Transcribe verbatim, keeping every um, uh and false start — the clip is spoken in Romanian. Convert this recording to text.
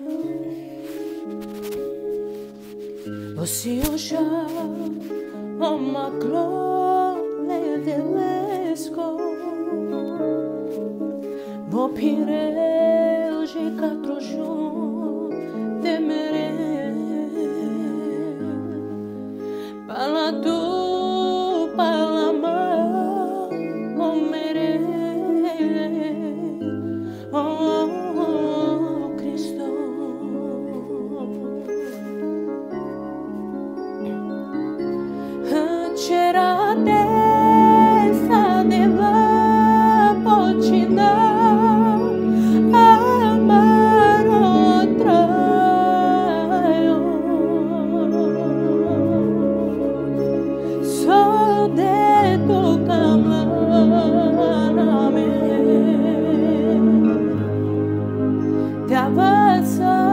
Osiosha o maclone de lesco Bo pireu je quatro jours de mere Pala tu pala ma o mere Oh Cristo C'era testa della pocina amaro traio so de tu camarame te avanza